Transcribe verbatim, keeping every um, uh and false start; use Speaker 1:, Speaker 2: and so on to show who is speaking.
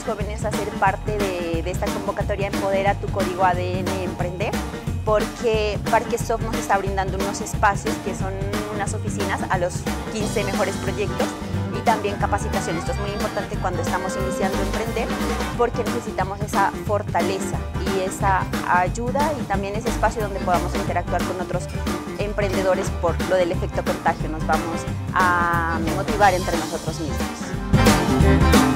Speaker 1: jóvenes a ser parte de, de esta convocatoria Empodera tu Código A D N Emprender, porque Parquesoft nos está brindando unos espacios que son unas oficinas a los quince mejores proyectos y también capacitación. Esto es muy importante cuando estamos iniciando a emprender, porque necesitamos esa fortaleza y esa ayuda y también ese espacio donde podamos interactuar con otros emprendedores por lo del efecto contagio. Nos vamos a motivar entre nosotros mismos.